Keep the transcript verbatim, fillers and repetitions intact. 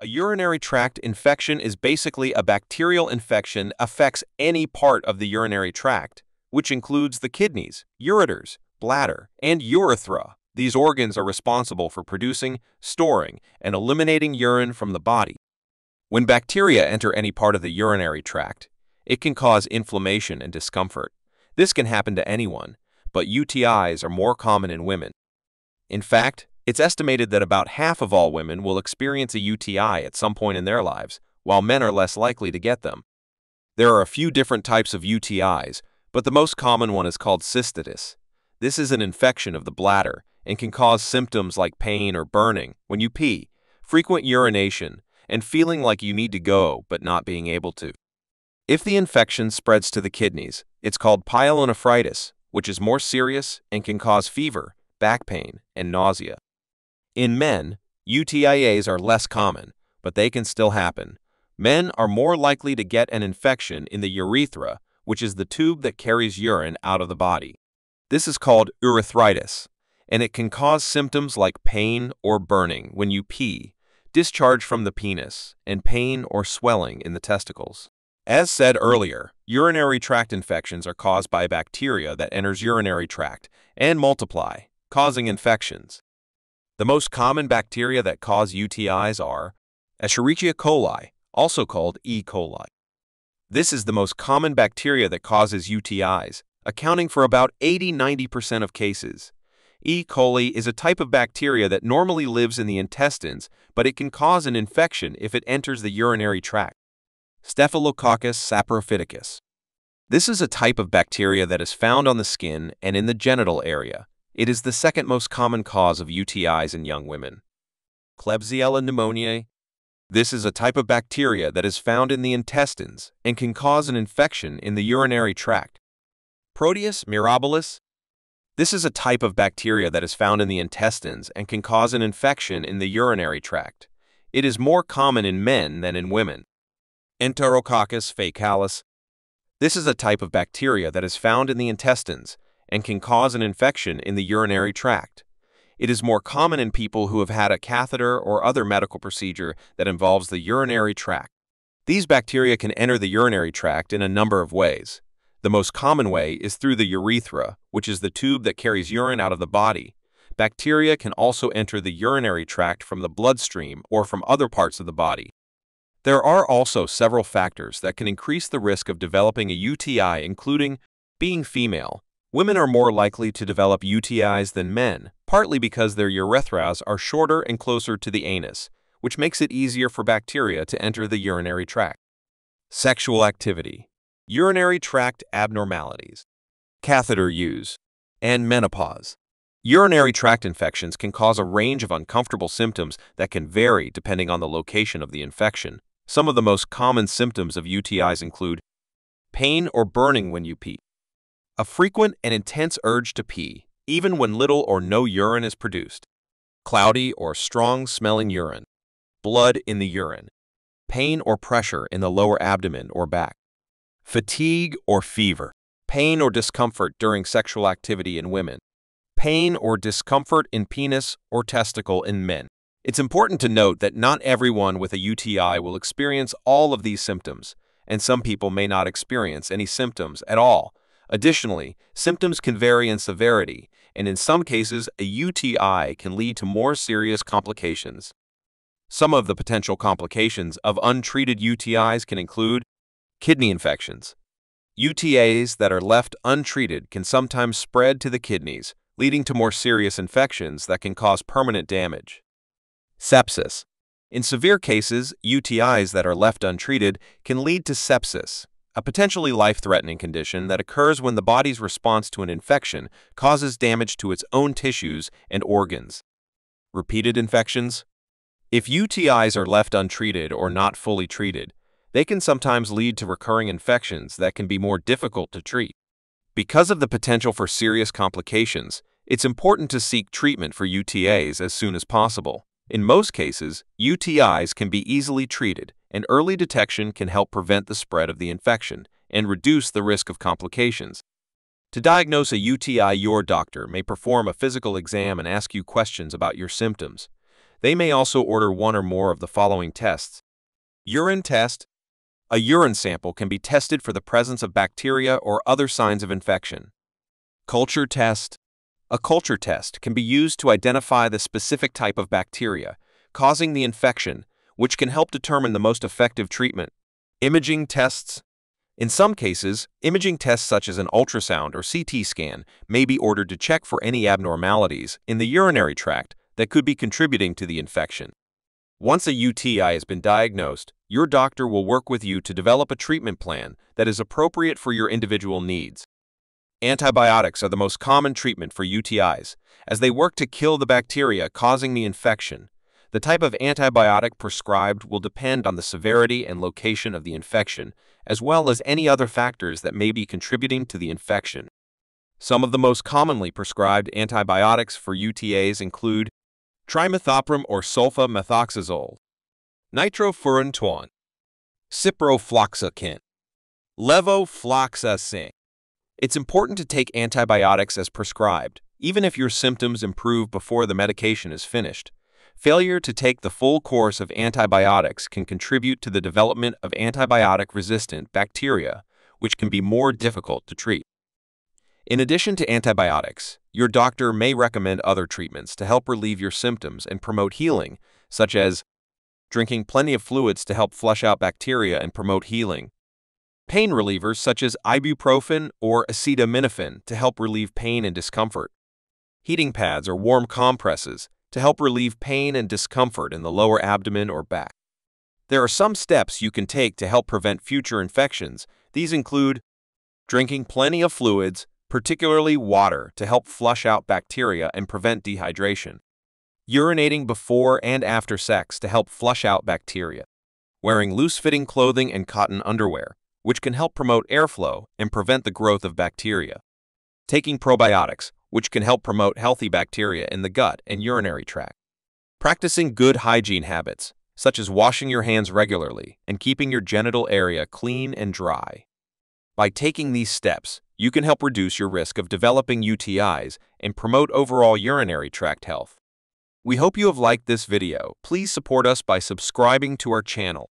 A urinary tract infection is basically a bacterial infection that affects any part of the urinary tract, which includes the kidneys, ureters, bladder, and urethra. These organs are responsible for producing, storing, and eliminating urine from the body. When bacteria enter any part of the urinary tract, it can cause inflammation and discomfort. This can happen to anyone, but U T Is are more common in women. In fact, it's estimated that about half of all women will experience a U T I at some point in their lives, while men are less likely to get them. There are a few different types of U T Is, but the most common one is called cystitis. This is an infection of the bladder and can cause symptoms like pain or burning when you pee, frequent urination, and feeling like you need to go but not being able to. If the infection spreads to the kidneys, it's called pyelonephritis, which is more serious and can cause fever, back pain, and nausea. In men, U T I As are less common, but they can still happen. Men are more likely to get an infection in the urethra, which is the tube that carries urine out of the body. This is called urethritis, and it can cause symptoms like pain or burning when you pee, discharge from the penis, and pain or swelling in the testicles. As said earlier, urinary tract infections are caused by bacteria that enters urinary tract and multiply, causing infections. The most common bacteria that cause U T Is are Escherichia coli, also called E. coli. This is the most common bacteria that causes U T Is, accounting for about eighty to ninety percent of cases. E. coli is a type of bacteria that normally lives in the intestines, but it can cause an infection if it enters the urinary tract. Staphylococcus saprophyticus. This is a type of bacteria that is found on the skin and in the genital area. It is the second most common cause of U T Is in young women. Klebsiella pneumoniae. This is a type of bacteria that is found in the intestines and can cause an infection in the urinary tract. Proteus mirabilis. This is a type of bacteria that is found in the intestines and can cause an infection in the urinary tract. It is more common in men than in women. Enterococcus faecalis. This is a type of bacteria that is found in the intestines and can cause an infection in the urinary tract. It is more common in people who have had a catheter or other medical procedure that involves the urinary tract. These bacteria can enter the urinary tract in a number of ways. The most common way is through the urethra, which is the tube that carries urine out of the body. Bacteria can also enter the urinary tract from the bloodstream or from other parts of the body. There are also several factors that can increase the risk of developing a U T I, including being female. Women are more likely to develop U T Is than men, partly because their urethras are shorter and closer to the anus, which makes it easier for bacteria to enter the urinary tract. Sexual activity, urinary tract abnormalities, catheter use, and menopause. Urinary tract infections can cause a range of uncomfortable symptoms that can vary depending on the location of the infection. Some of the most common symptoms of U T Is include pain or burning when you pee, a frequent and intense urge to pee, even when little or no urine is produced, cloudy or strong-smelling urine, blood in the urine, pain or pressure in the lower abdomen or back, fatigue or fever, pain or discomfort during sexual activity in women, pain or discomfort in penis or testicle in men. It's important to note that not everyone with a U T I will experience all of these symptoms, and some people may not experience any symptoms at all. Additionally, symptoms can vary in severity, and in some cases, a U T I can lead to more serious complications. Some of the potential complications of untreated U T Is can include kidney infections. U T As that are left untreated can sometimes spread to the kidneys, leading to more serious infections that can cause permanent damage. Sepsis. In severe cases, U T Is that are left untreated can lead to sepsis, a potentially life-threatening condition that occurs when the body's response to an infection causes damage to its own tissues and organs. Repeated infections. If U T Is are left untreated or not fully treated, they can sometimes lead to recurring infections that can be more difficult to treat. Because of the potential for serious complications, it's important to seek treatment for U T As as soon as possible. In most cases, U T Is can be easily treated, and early detection can help prevent the spread of the infection and reduce the risk of complications. To diagnose a U T I, your doctor may perform a physical exam and ask you questions about your symptoms. They may also order one or more of the following tests. Urine test. A urine sample can be tested for the presence of bacteria or other signs of infection. Culture test. A culture test can be used to identify the specific type of bacteria causing the infection, which can help determine the most effective treatment. Imaging tests. In some cases, imaging tests such as an ultrasound or C T scan may be ordered to check for any abnormalities in the urinary tract that could be contributing to the infection. Once a U T I has been diagnosed, your doctor will work with you to develop a treatment plan that is appropriate for your individual needs. Antibiotics are the most common treatment for U T Is, as they work to kill the bacteria causing the infection. The type of antibiotic prescribed will depend on the severity and location of the infection, as well as any other factors that may be contributing to the infection. Some of the most commonly prescribed antibiotics for U T As include trimethoprim or sulfamethoxazole, nitrofurantoin, ciprofloxacin, levofloxacin. It's important to take antibiotics as prescribed, even if your symptoms improve before the medication is finished. Failure to take the full course of antibiotics can contribute to the development of antibiotic-resistant bacteria, which can be more difficult to treat. In addition to antibiotics, your doctor may recommend other treatments to help relieve your symptoms and promote healing, such as drinking plenty of fluids to help flush out bacteria and promote healing, pain relievers such as ibuprofen or acetaminophen to help relieve pain and discomfort, heating pads or warm compresses to help relieve pain and discomfort in the lower abdomen or back. There are some steps you can take to help prevent future infections. These include drinking plenty of fluids, particularly water, to help flush out bacteria and prevent dehydration, urinating before and after sex to help flush out bacteria, wearing loose-fitting clothing and cotton underwear, which can help promote airflow and prevent the growth of bacteria, taking probiotics, which can help promote healthy bacteria in the gut and urinary tract, practicing good hygiene habits, such as washing your hands regularly and keeping your genital area clean and dry. By taking these steps, you can help reduce your risk of developing U T Is and promote overall urinary tract health. We hope you have liked this video. Please support us by subscribing to our channel.